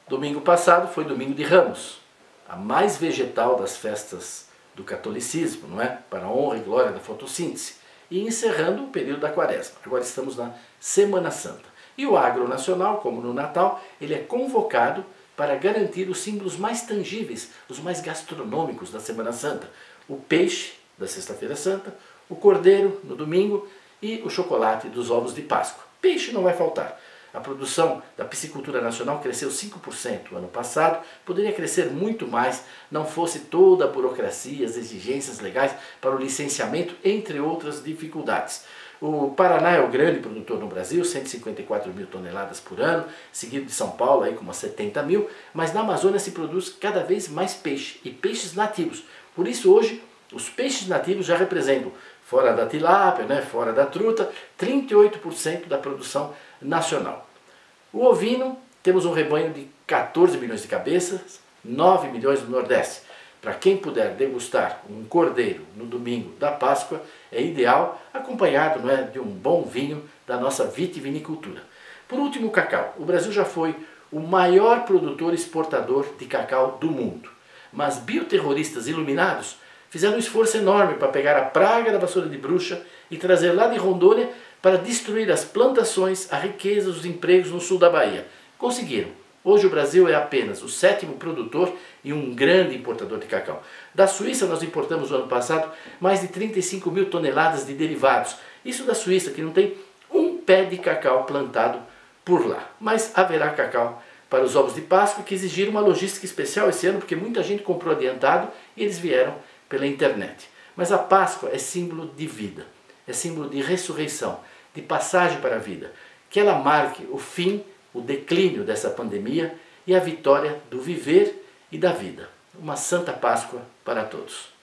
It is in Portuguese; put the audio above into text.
Domingo passado foi domingo de Ramos, a mais vegetal das festas do catolicismo, não é? Para a honra e glória da fotossíntese. E encerrando o período da quaresma. Agora estamos na Semana Santa. E o agronacional, como no Natal, ele é convocado para garantir os símbolos mais tangíveis, os mais gastronômicos da Semana Santa. O peixe da Sexta-feira Santa, o cordeiro no domingo e o chocolate dos ovos de Páscoa. Peixe não vai faltar. A produção da piscicultura nacional cresceu 5% ano passado, poderia crescer muito mais, não fosse toda a burocracia, as exigências legais para o licenciamento, entre outras dificuldades. O Paraná é o grande produtor no Brasil, 154 mil toneladas por ano, seguido de São Paulo aí com umas 70 mil, mas na Amazônia se produz cada vez mais peixe, e peixes nativos. Por isso hoje os peixes nativos já representam, fora da tilápia, né, fora da truta, 38% da produção nacional. O ovino, temos um rebanho de 14 milhões de cabeças, 9 milhões no Nordeste. Para quem puder degustar um cordeiro no domingo da Páscoa, é ideal, acompanhado, não é, de um bom vinho da nossa vitivinicultura. Por último, o cacau. O Brasil já foi o maior produtor exportador de cacau do mundo. Mas bioterroristas iluminados fizeram um esforço enorme para pegar a praga da vassoura de bruxa e trazer lá de Rondônia para destruir as plantações, a riqueza, os empregos no sul da Bahia. Conseguiram. Hoje o Brasil é apenas o 7º produtor e um grande importador de cacau. Da Suíça nós importamos no ano passado mais de 35 mil toneladas de derivados. Isso da Suíça, que não tem um pé de cacau plantado por lá. Mas haverá cacau para os ovos de Páscoa, que exigiram uma logística especial esse ano, porque muita gente comprou adiantado e eles vieram pela internet. Mas a Páscoa é símbolo de vida, é símbolo de ressurreição, de passagem para a vida. Que ela marque o fim, o declínio dessa pandemia e a vitória do viver e da vida. Uma Santa Páscoa para todos.